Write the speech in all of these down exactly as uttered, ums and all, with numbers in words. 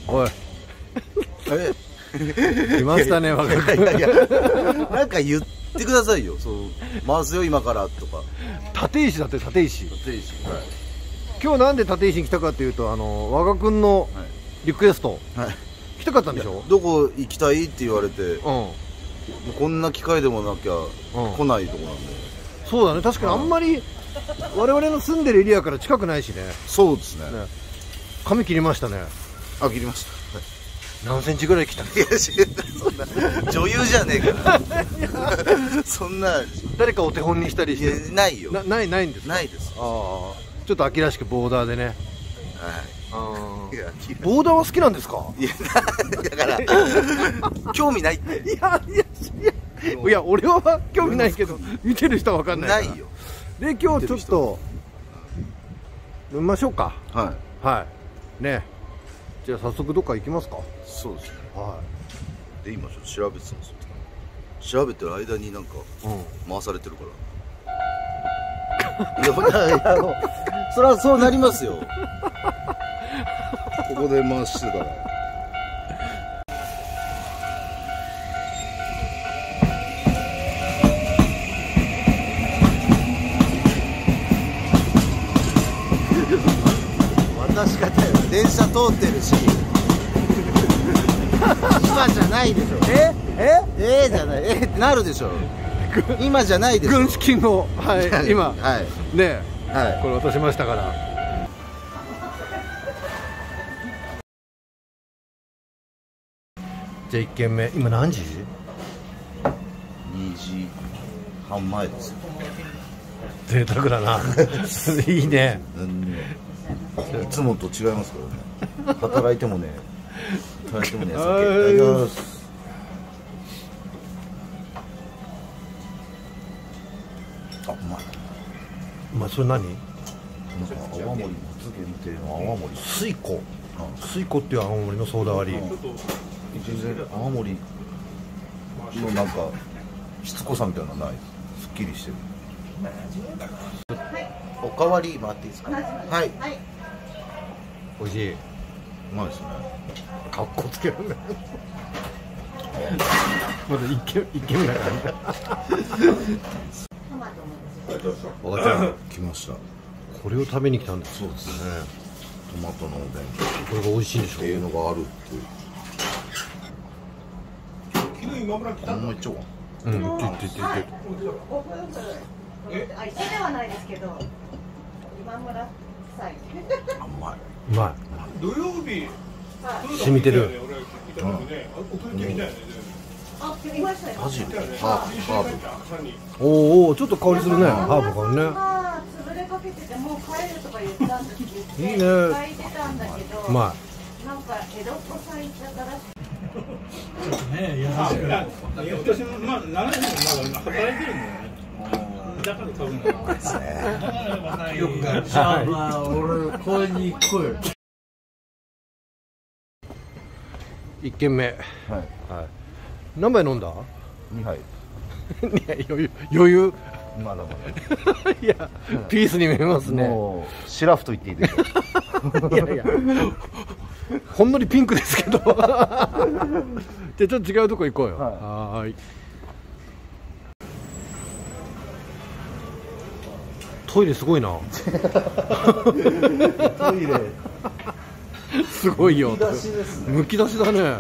おいえ来ましたね、若君。 いやいやなんか言ってくださいよ。そう回すよ今からとか。 立石だって、立石。 立石、はい、 今日なんで立石に来たかっていうと、あの若君のリクエスト、 はい、 来たかったんでしょ。 どこ行きたいって言われて、うん、 うん、 こんな機会でもなきゃ来ないとこなんで、 うん、そうだね。確かにあんまり我々の住んでるエリアから近くないしね。 そうですね。ね、 髪切りましたね。 あ、切りました。 何センチぐらい切ったの？ いや、そんな女優じゃねえからそんな誰かお手本にしたりして。 いや、ないよ。 なないないんですか？ ないです。 ああ、ちょっと秋らしくボーダーでね。 はい。 ああ、 いや、 ボーダーは好きなんですか？いや、 だから興味ないって。 いやいやいやいや、俺は興味ないけど見てる人は分かんないから。 ないよ。で、 今日ちょっと飲みましょうか。 はいはいね。じゃあ早速どっか行きますか。 そうですね。 はい。で、今ちょっと調べてたんですよ。調べてる間になんか回されてるから、うん、いや、いや、あのそれはそうなりますよここで回してたら。渡し方よ。電車通ってるし今じゃないでしょ。ええええじゃない。えってなるでしょ。今じゃないでしょ。 軍資金を、はい、今、 はい、 ね、 はい、 これ渡しましたから。じゃあいっけんめ、今何時？ にじはん前ですよ。 贅沢だな。いいね。 いつもと違いますからね。働いてもね、働いてもね、酒いただきます。あ、うまい。 まあ、それ何？ なんか泡盛夏限定の泡盛。 水湖。水湖っていう青森のソーダ割り。 全然泡盛のなんかしつこさみたいなのない。すっきりしてる。おかわりもらっていいですか？はい。 美味しい。 うまいですね。 かっこつけるんだよ。まだ一軒一軒目だからね。 おばちゃん来ました。 これを食べに来たんです。 そうですね。トマトのおでん。 これが美味しいんでしょ。 っていうのがあるっていう。このままいっちゃおうか。 うん、いっていっていって。 え、あ、一緒ではないですけど、今村夫妻。 あ、うまい。 うまい。 土曜日。 染みてる。 あ、切りましたよ。 バジル、ハーブ、ハーブ。 おお、ちょっと香りするね。ハーブがね。 潰れかけてて、もう帰るとか言ったんですけど。 いいね。 書いてたんだけど。 うまい。なんか江戸っ子さん行っちゃったらしい。 ね、いや、私もまあ、ななねんまだ今働いてるんだよね。だから多分ですね。よくが、じゃあ、まあ、俺、これに来い。 一軒目。はい。はい。何杯飲んだ？ にはい。 いや、余裕、余裕。 まだまだ。 いや、ピースに見えますね。 もうシラフと言っていいでしょう。 いやいや。ほんのりピンクですけど。じゃあちょっと違うとこ行こうよ。はい。トイレすごいな。 トイレ。 すごいよ。 むき出しですね。 むき出しだね。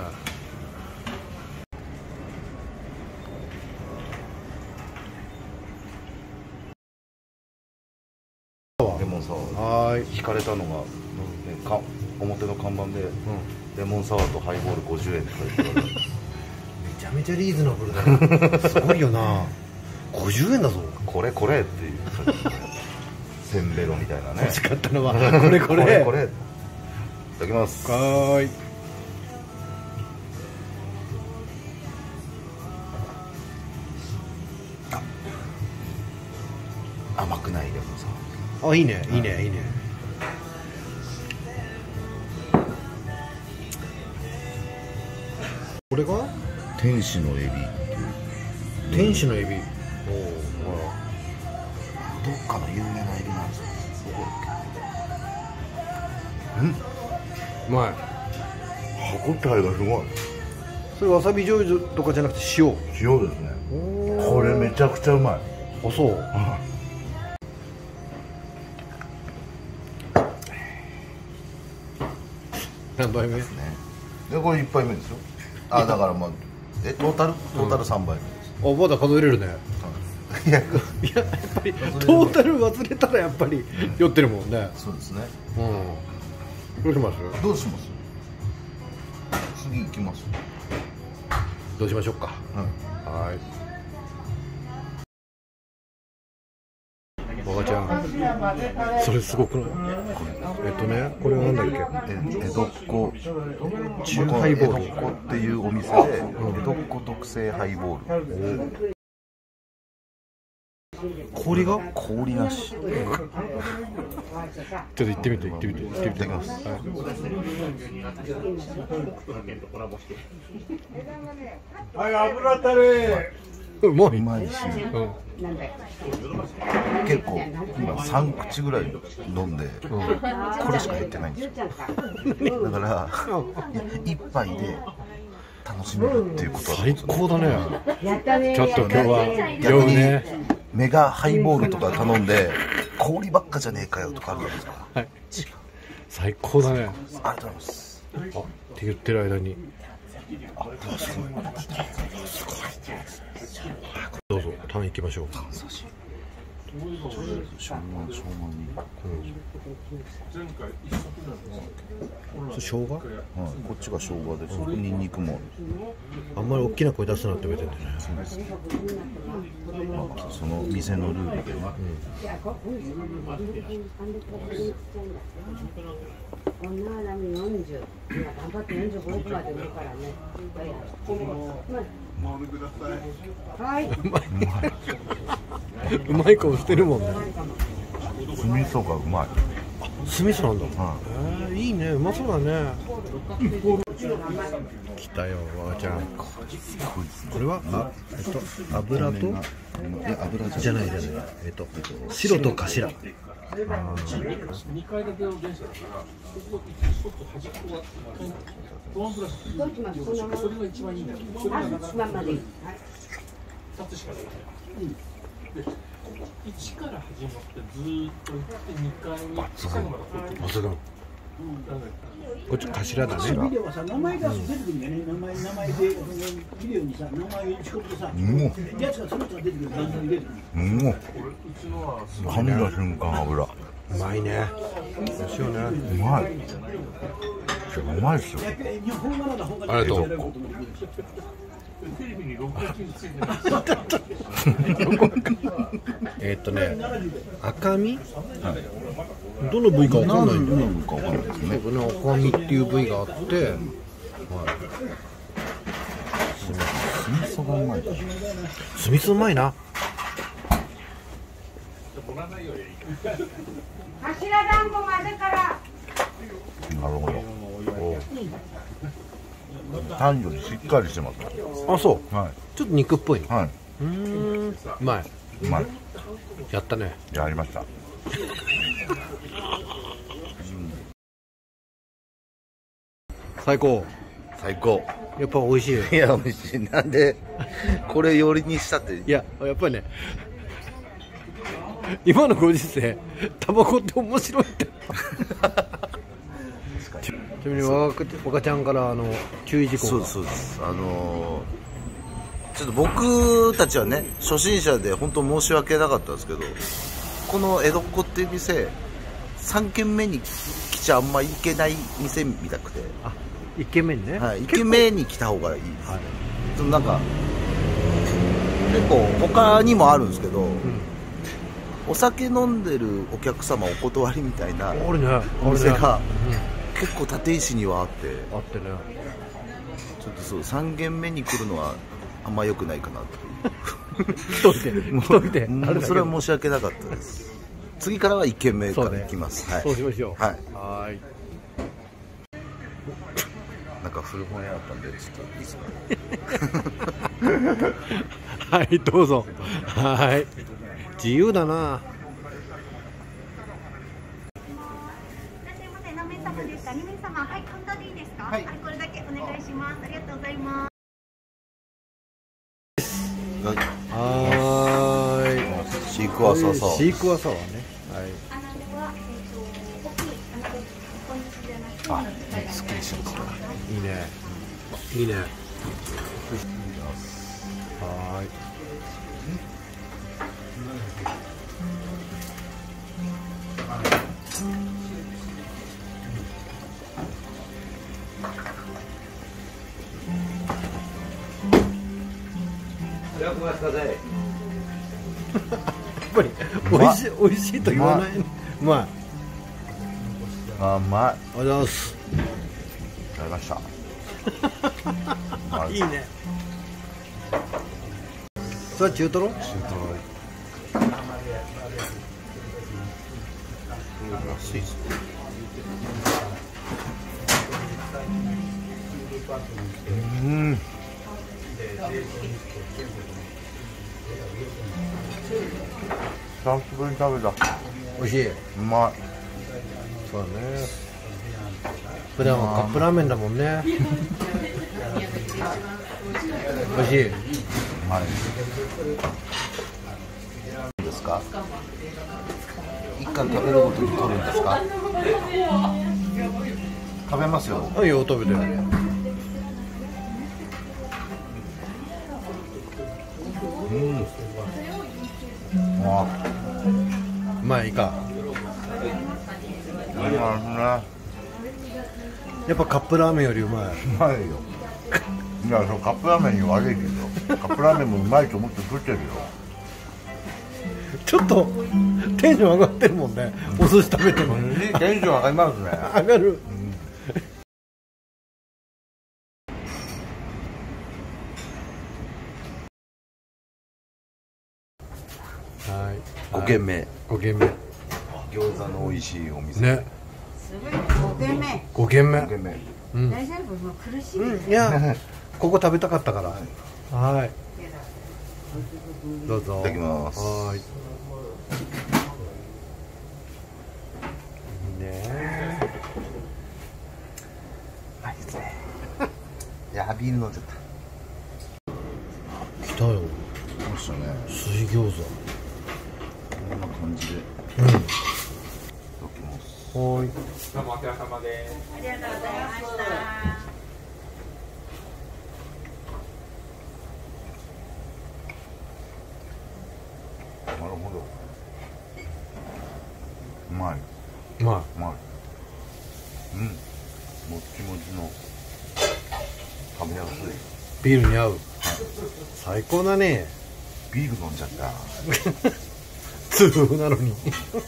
レモンサワー。 はい。 引かれたのが、ね、か表の看板で、うん、レモンサワーとハイボールごじゅうえんって書いてある。 めちゃめちゃリーズナブルだな。すごいよな。ごじゅうえんだぞ。 これこれっていうせんべろみたいなね。 欲しかったのはこれこれこれこれ。いただきます。 はーい。 甘くないレモンサワー。 あ、いいねいいねいいね。これが天使のエビっていう。 天使のエビ。おお、ほら。どっかの有名なエビなんですよ。 うん。うまい。 歯応えがすごい。 それわさび醤油とかじゃなくて塩。 塩ですね。これめちゃくちゃうまい。 あ、そう。何杯目ですね。 でこれいっぱいめですよ。あ、だからまあえトータルトータルさんばいめです。 あ、まだ数えれるね。 いや、 いや、やっぱりトータル忘れたらやっぱり酔ってるもんね。 そうですね。 うん。どうします？ どうします？次行きます。 どうしましょうか。 うん。 はい。おばちゃん、それすごくない？えっとね、これはなんだっけ？ え江戸っ子中ハイボール。 江戸っ子っていうお店で、江戸っ子特製ハイボール。 氷が？ 氷なし。 ちょっと行ってみて、行ってみて、行ってみて。 いただきます。 はい、油たれ。 うまい。 うまいし、 うん。 結構今三口ぐらい飲んで、これしか減ってないんですよ。だから一杯で楽しめるっていうことは最高だね。ちょっと今日は逆にね。 メガハイボールとか頼んで氷ばっかじゃねえかよとかあるじゃないですか。 はい。最高だね。 ありがとうございます。 あ、って言ってる間に。どうぞ、タン行きましょう。生姜？ はい、こっちが生姜です。ニンニクもあんまり大きな声出すなって言われてるんだね。 そうです。まあ、その店のルールでね。 はい。 うまい顔してるもんね。 酢味噌がうまい。 酢味噌なんだ。 はえー、いいね、うまそうだね。来たよ、わがちゃん。これは、あ、えっと、油と。 いや、油じゃないじゃない。えっと、白と頭。 にかい建ての電車だから、ここちょっと端っこがワンプラスそれが一番いいんだよ。それがなかなかふたつしかない。で、いちから始まってずーっと行ってにかいに最後までこう抜群。こっち頭だね。 ビデオはさ、名前が出てくるんだよね。名前、名前で、ビデオにさ、名前を打ち込むとさ、やつがその人が出てくる、段差に出てくる。 うんもう噛んだ瞬間油うまいね。ですよね。 うまい。うまいっすよ。 やっぱり日本語なら本ありがとう。 テレビに録画機ついてないえっとね、赤身、どの部位かわかんないんだよね。 かわかんないですね。 この赤身っていう部位があって、はい、 酢味噌がうまい。 酢味噌うまいな。 柱団子までから。 なるほど。タンよりしっかりしてます。 あ、そう。 はちょっと肉っぽいの。 い。はうーん、うまい。 い。うまい。 やったね。 やりました。 最高。 最高。 やっぱ美味しい。 いや、美味しい。なんで、これ寄りにしたって。 いや、やっぱりね。今のご時世、タバコって面白いって。ちなみに若若ちゃんからあの注意事項が。 そうですそうです。あのー、ちょっと僕たちはね初心者で本当申し訳なかったんですけど、この江戸っ子っていう店さんけんめに来ちゃあんま行けない店みたくて、 あ、いっけんめにね。 はい、いっけんめに来た方がいいですね。 はい、 そのなんか結構他にもあるんですけど、うん、お酒飲んでるお客様お断りみたいなお店が結構立石にはあってあってね、 ちょっとそうさんけんめに来るのはあんま良くないかなと一人で一人でもうそれは申し訳なかったです。次からはいっけんめから行きます。 そうね、はい、そうしましょう。 はい。 はい。 なんか古本屋あったんでちょっといいですか。 はいどうぞ。はい。自由だな。 ですか。にめいさま、はい、カウンターでいいですか。はい、これだけお願いします。ありがとうございます。 はーい。 シークワーサーサワー。 シークワーサワーね。はい。 あのでは、えっと、大きい、あの、本日じゃなくて、 あ、すっきりしますね。 いいね。いいね。はーい。やっぱり美味しい美味しいと言わない。うまい。 あ、うまい。 ありがとうございます。 やりました。 いいね。それは中トロ？中トロ。 安いっすね。うん。久しぶりに食べた。 美味しい。 うまい。 そうだね。普段はカップラーメンだもんね。美味しい。 うまい。いいですか。一貫食べるごとに取るんですか。食べますよ。 はい、よ、食べて。 うん。あ、 うまいか。 うまいですね。 やっぱカップラーメンよりうまい。 うまいよ。いや、そのカップラーメンに悪いけど、カップラーメンもうまいと思って食ってるよ。 ちょっとテンション上がってるもんね。お寿司食べても。 テンション上がりますね。 上がる。はい。 ご軒目。 ご軒目。 餃子の美味しいお店。 ね。 すごい、ごけんめ。 ご軒目。 ご軒目。 うん。 大丈夫、もう苦しい。 うん、いや、ここ食べたかったから。はい。どうぞ。 いただきます。 はい。いいね。 あ、いいですね。いや、ビール飲んじゃった。 来たよ。 来ましたね。 水餃子。 こんな感じで。 うん。 いただきます。 はい。 どうもお疲れ様です。 ありがとうございました。 なるほど。うまい。 うまうまい。うん。もっちもちの。食べやすい。 い。ビールに合う。最高だね。 ビール飲んじゃった。 痛風なのに。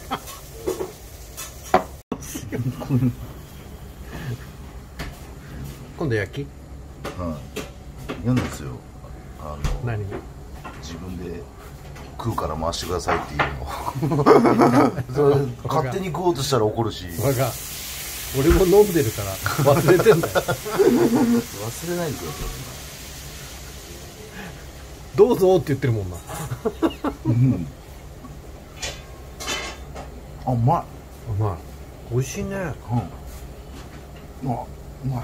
今度焼き？ はい。嫌なんですよ。あの。 何？ 自分で食うから回してくださいっていうの。それ勝手に食おうとしたら怒るし。 わが。俺も飲んでるから忘れてんだよ。 忘れないでください。 どうぞって言ってるもんな。 うん。あ、うまい。 うまい。美味しいね。 うん。あ、うまい。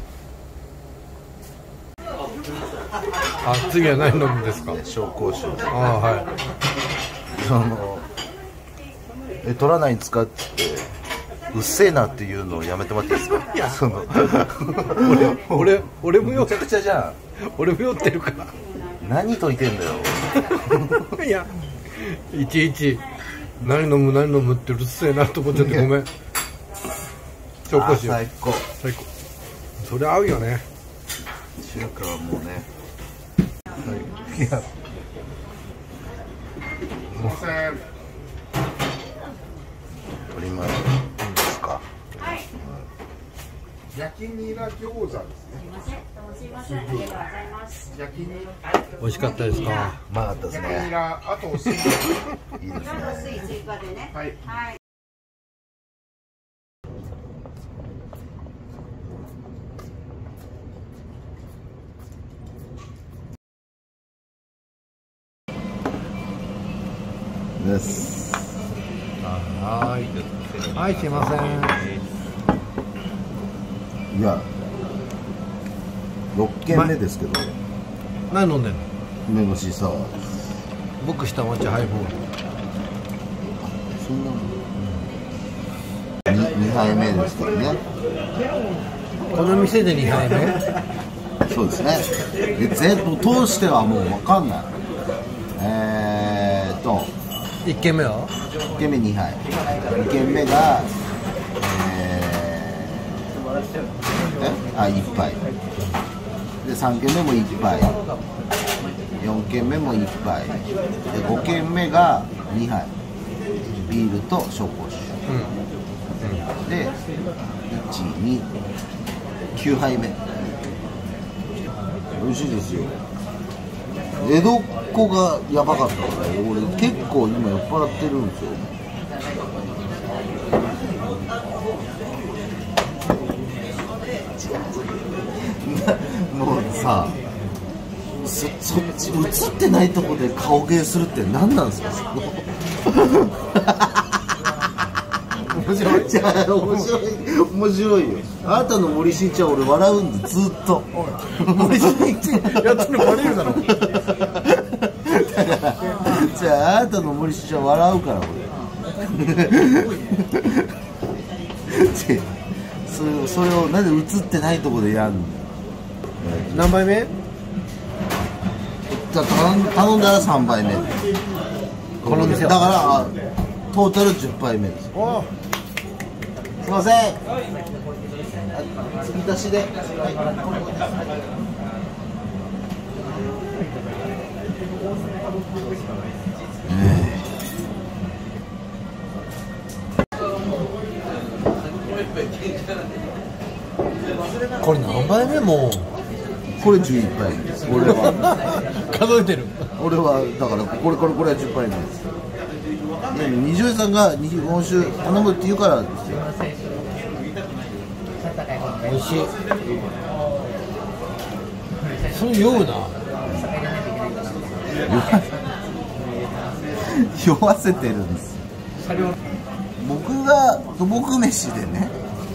あ、次は何飲むんですか？ 紹興酒。 ああ、はい。 そのえ取らないん使ってうっせえなっていうのをやめてもらっていいですか？いや、その俺俺俺も酔ってめちゃくちゃじゃん。 俺も酔ってるから。 何といてんだよ。 いや、いちいち何飲む何飲むってうるせえなと思っちゃってごめん。紹興酒。 最高。 最高。それ合うよね。 中華はもうね。はい。いや。すいません。鶏前ですか。 はい。 焼きニラ餃子ですね。 すいません。どうもすいません。ありがとうございます。 焼きニ美味しかったですか？ うまかったですラ、焼きニね。 ラ、あとお水。 いいです水ね。 追加でね。 はい。 はい。 です。 はい。はい、すいません。 いやろっけんめですけど、 何飲んでんの？ 梅干しサワー。 僕下町ハイボール。 そんなの に, にはいめですけどね。 この店でにはいめ？ そうですね。で全部通してはもう分かんない。えーっといっけんめは？ いっけんめにはい、にけんめがえー、えあいっぱいで、さんけんめもいっぱい、よんけんめもいっぱいで、ごけんめがにはい、ビールと紹興酒、うん、でいち、に、きゅうはいめ。美味しいですよ。江戸っ子がやばかったから、俺結構今酔っ払ってるんですよ。もうさ、そ, そっち映ってないとこで顔芸するって何なんですか？面白い。じゃあ面白い面白いよ。あなたの森進一は俺笑うんで、ずっと森進一やってるのバレるだろ。だからじゃああなたの森進一は笑うから俺。それ, それをなんで映ってないとこでやるの？ 何杯目？ じゃあ頼んだらさんばいめ。 この店はだからトータルじゅっぱいめです。 おすいません、継ぎ足しで、はいーこれ何杯目？もうこれじゅういっぱいです。俺は数えてる。 俺はだからこれこれこれはじゅっぱいめです。二条さんが日本酒頼むって言うからですよ。 美味しい。それ酔うな。 酔わせてるんです。僕が土木飯でね、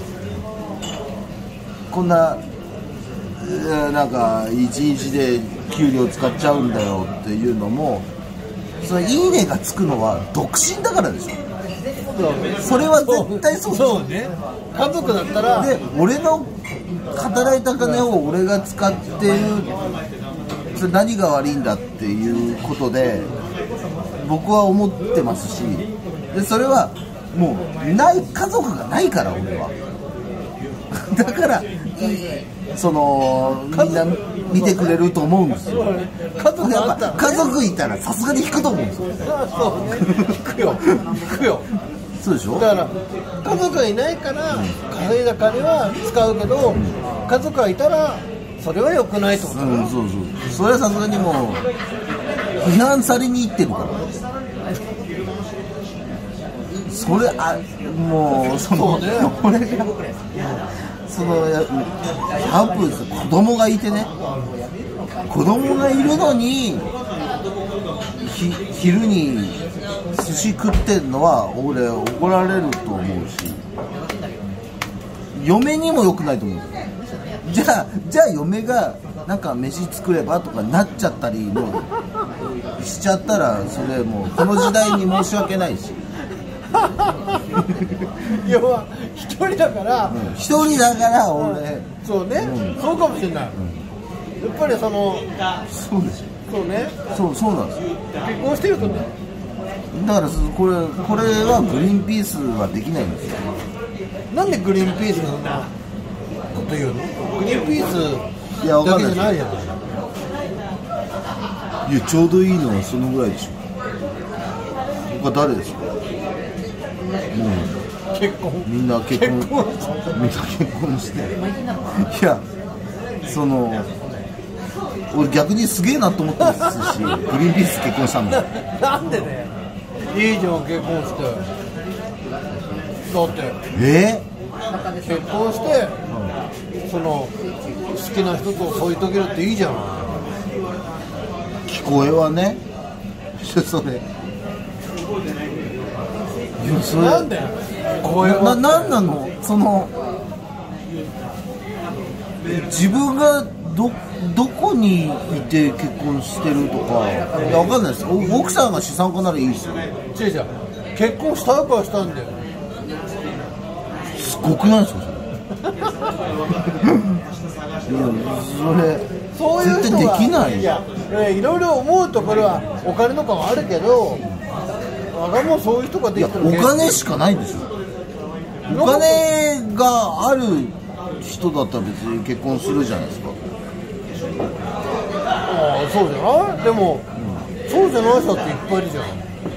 こんななんか一日で給料使っちゃうんだよっていうのも、それいいねがつくのは独身だからでしょ。それは絶対そうです。 そうね。家族だったらで、俺の働いた金を俺が使ってる、それ何が悪いんだっていうことで僕は思ってますし、でそれはもうない、家族がないから俺は。だからそのみんな見てくれると思うんですよ。 家族やあったら、ね、 っぱ家族いたらさすがに引くと思うんですよ。 そうね、引くよ引くよ。 そうでしょ。 だから家族がいないから稼いだ金は使うけど、うん、家族がいたらそれは良くないってことだ、うん、 そうそう。それはさすがにもう批判されに行ってるから。それあもうそのそうね、 俺がそのやハープです。子供がいてね、子供がいるのにひ昼に寿司食ってんのは俺怒られると思うし、嫁にも良くないと思う。じゃあじゃあ嫁がなんか飯作ればとかなっちゃったりもしちゃったら、それもうこの時代に申し訳ないし。 要は一人だから、 一、うん、人だから俺、うん、 そうね、うん、そうかもしれない、うん、やっぱりそのそうでしょ。 そうね、 そうそうなんですよ。 結婚してるとね、 だからこれこれはグリーンピースはできないんですよ。 なんでグリーンピースのこと言うの？グリーンピースだけじゃないじゃない。 いや、ちょうどいいのはそのぐらいでしょ。他誰ですか？もう結婚、 みんな結婚、結婚みんな結婚して、いやその俺逆にすげえなと思ってますし、グリーンピース結婚したんだ。 なんでね、いいじゃん結婚して。だってえー、結婚して、うん、その好きな人と添い遂げるっていいじゃん。 聞こえはね、それなんで声はな、なんなのその自分がどどこにいて結婚してるとかいや分かんないです。お奥さんが資産家ならいいですよ。 違う違う、結婚したからしたんだよ。 すごくないですかそれいやそれそういう人絶対できはない。 いやいろいろ思うところはお金とかもあるけど、我がもうそういう人がでいやきてるお金しかないんですよ。お金がある人だったら別に結婚するじゃないですか。 ああそうじゃない。でも、うん、そうじゃない人っていっぱいいるじゃん。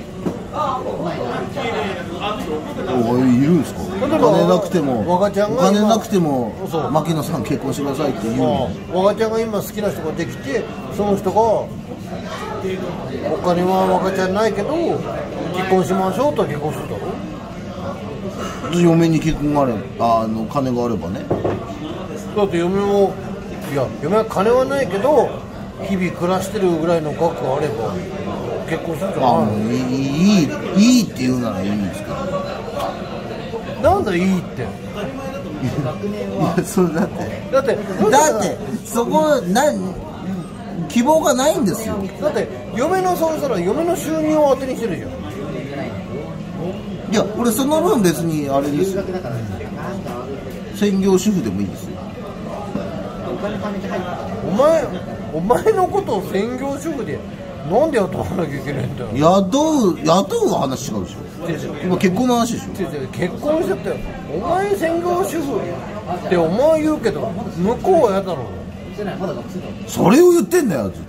おいるんですか。お金なくても若ちゃんおが今金なくてもそう牧野さん結婚してくださいって言うの。 若ちゃんが今好きな人ができて、その人がお金は若ちゃんないけど結婚しましょうと結婚するだろ。 嫁に結婚があればあの金があればね。 だって嫁もいや嫁は金はないけど日々暮らしてるぐらいの額があれば結婚するんじゃあないの。 いいいいいいって言うならいいんですけど。 なんだいいって。 いやそれだってだってだってそこな希望がないんですよ。 だって嫁のそうしたら嫁の収入を当てにしてるじゃん。 いや俺その分別にあれですよ。専業主婦でもいいですよ。 お前お前のことを専業主婦でなんで雇わなきゃいけないんだよ。 雇う雇う話違うでしょ。今結婚の話でしょ。 違う違う結婚しちゃったよ。お前専業主婦ってお前言うけど向こうは嫌だろう。 それを言ってんだよずっ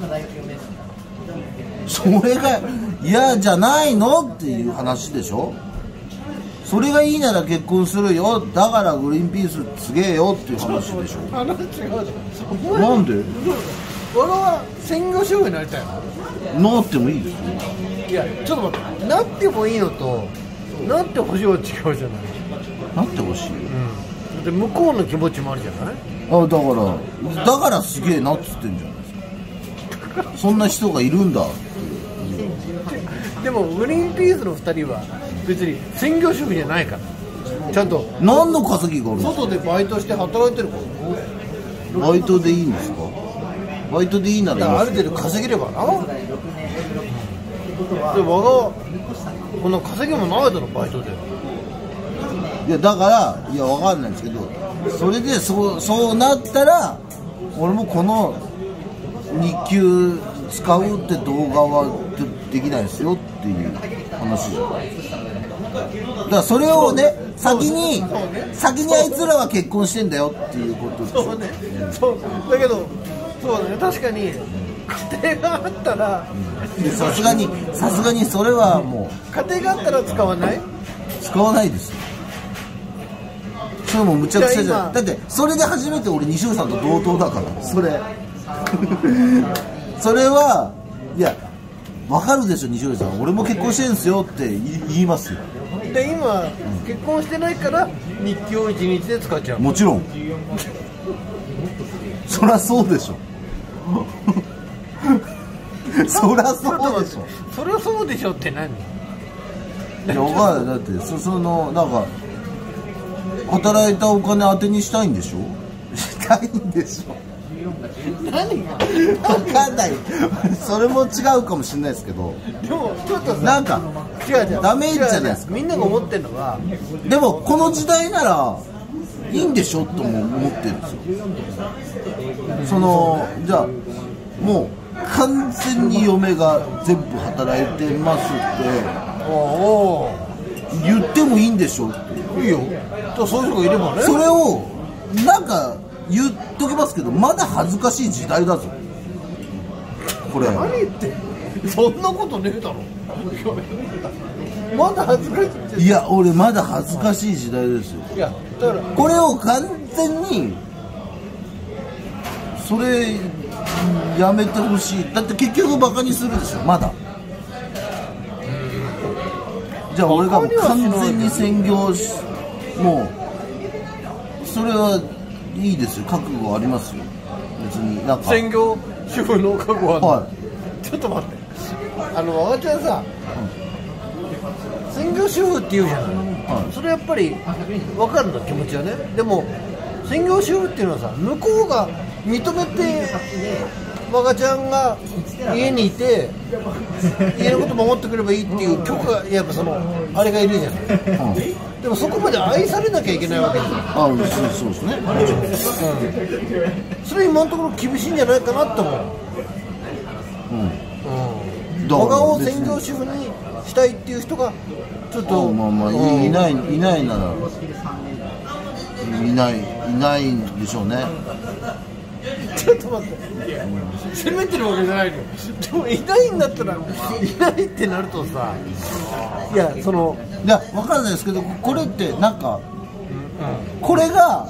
と。それが嫌じゃないのっていう話でしょ。それがいいなら結婚するよ、だからグリーンピースすげえよっていう話でしょ。 話違うじゃん。 なんで俺は専業主婦になりたいの。 なってもいいですよ。 いやちょっと待って、なってもいいのとなってほしいは違うじゃない。 なってほしい。 うん、で向こうの気持ちもあるじゃない。 あだからだからすげえなっつってんじゃないですか。そんな人がいるんだって。 でもグリーンピースのふたりは別に専業主婦じゃないからちゃんと何の稼ぎがあるんですか。 外でバイトして働いてるからバイトでいいんですか。バイトでいいならいいだからあでする程度稼げればな。で我がこの稼ぎもないだろバイトで。 いやだからいやわかんないんですけど、それでそうそうなったら俺もこの日給使うって動画はできないですよっていう話じゃない。だからそれをね先に先にあいつらは結婚してんだよっていうことです。 そうね、そうだけどそうだね、確かに家庭があったらさすがにさすがにそれはも家庭があったら使わない。 う使わないですよ。それもむちゃくちゃじゃん。だってそれで初めて俺西尾さんと同等だからそれそれはいや分かるでしょ西尾さん、俺も結婚してるんですよって言いますよ。 で今、うん、結婚してないから日給をいちにちで使っちゃう。 もちろんそりゃそうでしょそりゃそうでしょ。 そりゃそうでしょって何。 いや分かる。だってそそのなんか働いたお金当てにしたいんでしょ。したいんでしょ。 何が分かんないそれも違うかもしれないですけど、 でもちょっとさなんか違う違うダメじゃないですか。 みんなが思ってるのはでもこの時代ならいいんでしょとも思ってるんですよ。そのじゃあもう完全に嫁が全部働いてますってお言ってもいいんでしょって。 いいよ。そういう人がいればね。 それをなんか言っときますけどまだ恥ずかしい時代だぞこれ。 何言ってそんなことねえだろまだ恥ずかしいって。 いや俺まだ恥ずかしい時代ですよ。 いやだからこれを完全にそれやめてほしい。だって結局バカにするでしょまだ。じゃあ俺がもう完全に専業しもうそれはいいですよ。覚悟ありますよ別に。なんか専業主婦の覚悟は、 はちょっと待って、あのわがちゃんさ、うん、専業主婦って言うじゃない、はい、それやっぱり分かるの気持ちはね。でも専業主婦っていうのはさ、向こうが認めて我がちゃんが家にいて家のこと守ってくればいいっていう許可がやっぱそのあれがいるじゃない、うん、でもそこまで愛されなきゃいけないわけですよ。 ああ、そうですね、うん、 それ今のところ厳しいんじゃないかなって思う。うん、我がを専業主婦にしたいっていう人がちょっとまあまあ、うん、いないいないならいないいないんでしょうね。 ちょっと待って、責めてるわけじゃないのよ。でもいないんだったらいないってなるとさ、いやそのいや分からないですけど、これってなんか、うん、これが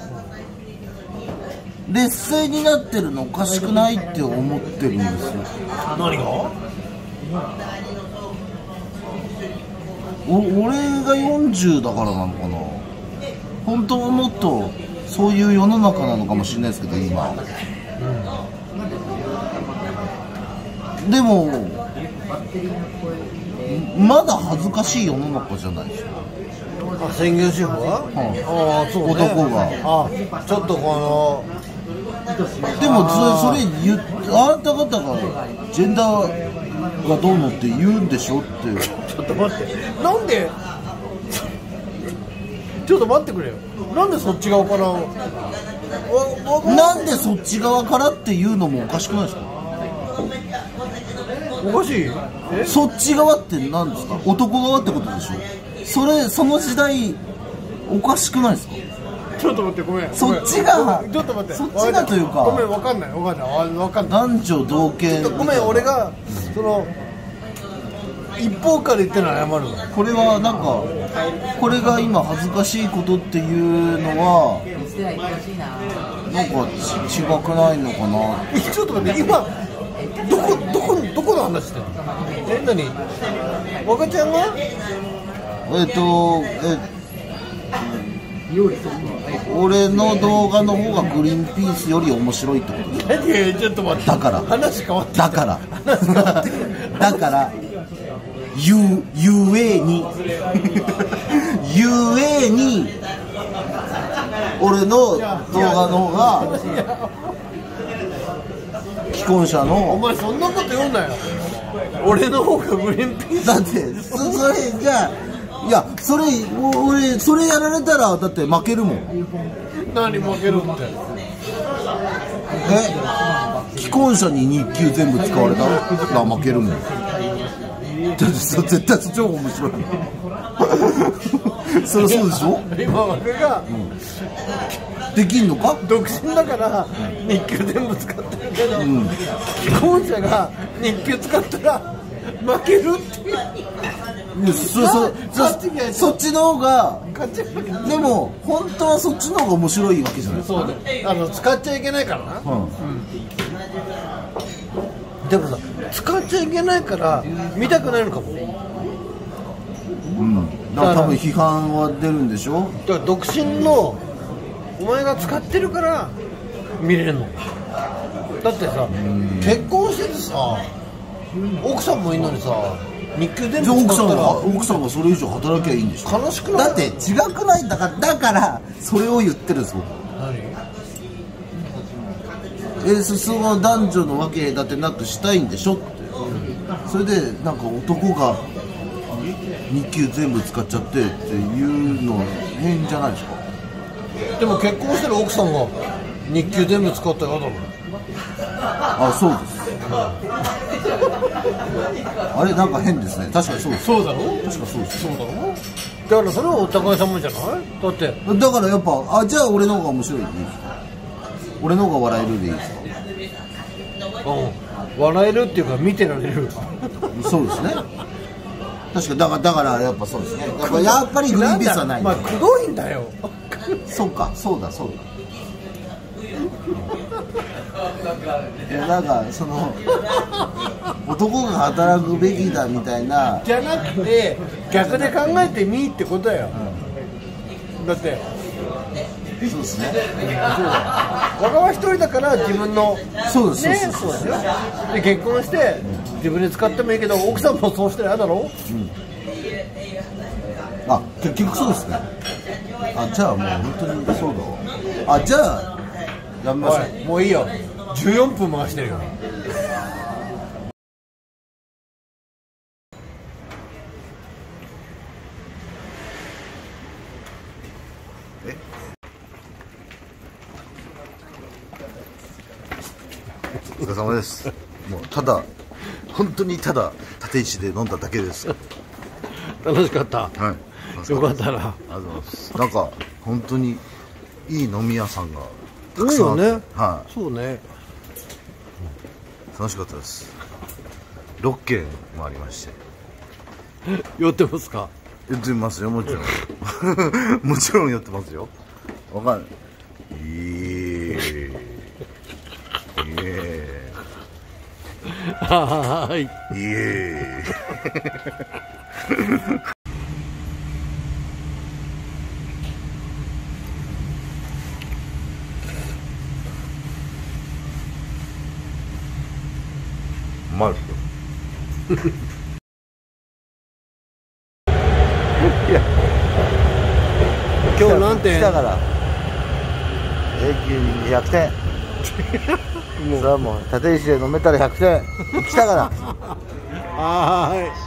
劣勢になってるのおかしくないって思ってるんですよ。 何が？ お俺がよんじゅうだからなのかな。本当はもっとそういう世の中なのかもしれないですけど今、うん、でもまだ恥ずかしい世の中じゃないですか。 あ、専業主婦は、うん、ああ、そうね、 男があちょっとこのでもそれ、それ言あなた方がジェンダーがどうのって言うんでしょってちょっと待って、なんでちょっと待ってくれよ、なんでそっち側からなんでそっち側からっていうのもおかしくないですか。 おかしい？ そっち側って何ですか。男側ってことでしょ。それその時代おかしくないですか。 ちょっと待って、ごめん、 そっちがちょっと待って、 そっちがというか、 ごめん、わかんないわかんないわかんない、 男女同権、 ごめん、俺がその一方から言ってるのは謝るわ。 これはなんかこれが今恥ずかしいことっていうのはなんかち違くないのかな。 ちょっと待って、今どこどこどこの話してるの？え、何？若ちゃんがえっとえ俺の動画の方がグリーンピースより面白いってことです。 いやいや、ちょっと待って、 だから話変わってきただからだからゆゆえにゆえに俺の動画の方が既婚者のお前そんなこと言うなよ。俺の方がグリーンピースだってそそれじゃあいやそれ俺それやられたらだって負けるもん。 何負けるって？ え既婚者に日給全部使われたら負けるもん。だって絶対そっちの方が面白いそりゃそうでしょ。 今俺が、うん、 できんのか。 独身だから日給全部使ってるけど、うん、既婚者が日給使ったら負けるっていう。 そ, そ, そ, そっちの方がでも本当はそっちの方が面白いわけじゃないですか。 そうだ、あの使っちゃいけないからな、うんうん、でもさ使っちゃいけないから見たくないのかも、 うん、だから多分批判は出るんでしょ。 だから独身のお前が使ってるから見れるのだってさ、結婚しててさ奥さんもいるのにさ日給全部使ったら奥さんがそれ以上働きゃいいんでしょ。 悲しくない？ だって違くないんだからだからそれを言ってるんですよ。 何？ えそその男女のわけだってなくしたいんでしょって、うん、それでなんか男が日給全部使っちゃってっていうの変じゃないですか。 でも結婚してる奥さんが日給全部使ったら嫌だろ。 あ、そうです。あれなんか変ですね。確かにそうです。 そうだろ。 確かそうです。 そうだろ。だからそれはお互い様じゃない。だってだからやっぱあじゃあ俺の方が面白いでいいですか。俺の方が笑えるでいいですか。 うん、笑えるっていうか見てられる。 そうですね。確かだからだからやっぱそうですね。やっぱやっぱりグリーンピースはない。 まあくどいんだよ。 そうかそうだそうだ。いやなんかその男が働くべきだみたいなじゃなくて逆で考えてみってことだよ、うん、だってそうですね。 若は一人だから自分のそうですね、そうですよ。で結婚して自分で使ってもいいけど奥さんもそうしたら嫌だろ、うん、 あ結局そうですね。 あ、じゃあもう本当にそうだわ。あ、じゃあやめましょう。 もういいよ。じゅうよんぷん回してるよ。 お疲れ様です。もうただ本当にただ立石で飲んだだけです。 楽しかった。 はい。 よかったな。 ありがとうございます。なんか本当にいい飲み屋さんがた多いくさんあって、 よね。 はい。 そうね。 楽しかったです。ろっけんもありまして。 酔ってますか？ 酔ってますよ、もちろん。もちろん酔ってますよ。わかんない。いい。いい。 はい。 いえ。うまいですよ。 今日何点？ 来たから平均ひゃくてん。それはもう立石で飲めたらひゃくてん来たから。 はーい。